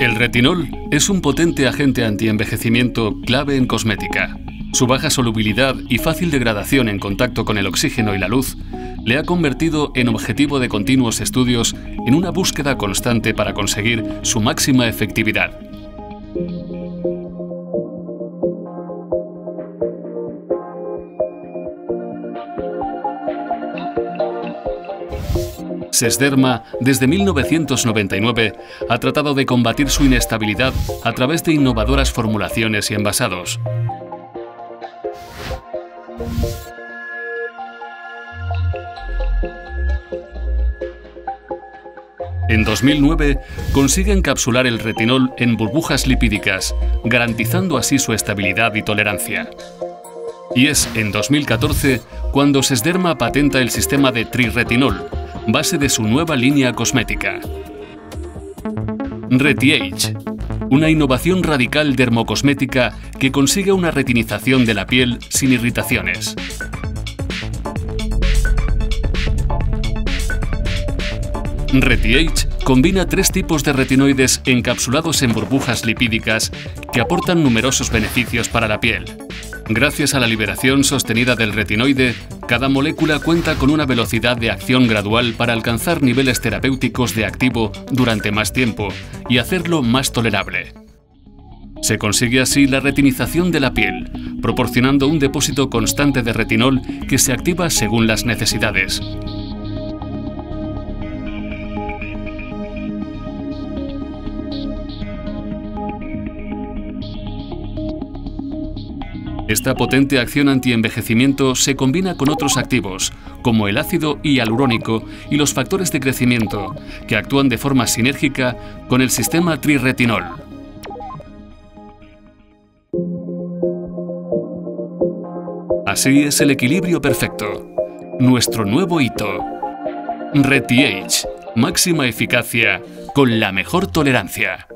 El retinol es un potente agente antienvejecimiento clave en cosmética. Su baja solubilidad y fácil degradación en contacto con el oxígeno y la luz le ha convertido en objetivo de continuos estudios en una búsqueda constante para conseguir su máxima efectividad. Sesderma, desde 1999, ha tratado de combatir su inestabilidad a través de innovadoras formulaciones y envasados. En 2009, consigue encapsular el retinol en burbujas lipídicas, garantizando así su estabilidad y tolerancia. Y es en 2014 cuando Sesderma patenta el sistema de triretinol, base de su nueva línea cosmética. RetiAge, una innovación radical dermocosmética que consigue una retinización de la piel sin irritaciones. RetiAge combina 3 tipos de retinoides encapsulados en burbujas lipídicas que aportan numerosos beneficios para la piel. Gracias a la liberación sostenida del retinoide, cada molécula cuenta con una velocidad de acción gradual para alcanzar niveles terapéuticos de activo durante más tiempo y hacerlo más tolerable. Se consigue así la retinización de la piel, proporcionando un depósito constante de retinol que se activa según las necesidades. Esta potente acción antienvejecimiento se combina con otros activos, como el ácido hialurónico y los factores de crecimiento, que actúan de forma sinérgica con el sistema triretinol. Así es el equilibrio perfecto. Nuestro nuevo hito. RetiAge, máxima eficacia con la mejor tolerancia.